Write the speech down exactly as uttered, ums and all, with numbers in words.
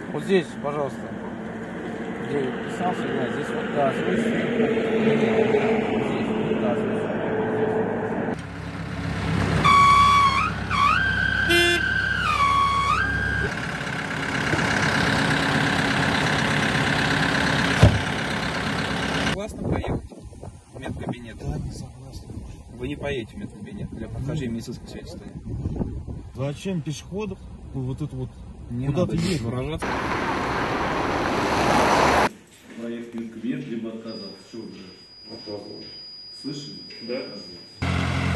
Вот здесь, пожалуйста. Где писался, да, здесь вот, да, здесь. Здесь, да, здесь. Согласны проехать в медкабинет? Да, не согласен. Вы не поедете в медкабинет для прохождения медицинского свидетельства. Зачем пешеходов? Вот это вот. Не куда надо ты едешь? выражаться. Проехать в медкабинет, либо отказаться. Что уже? Отказываюсь. Слышали? Да. Отказываться.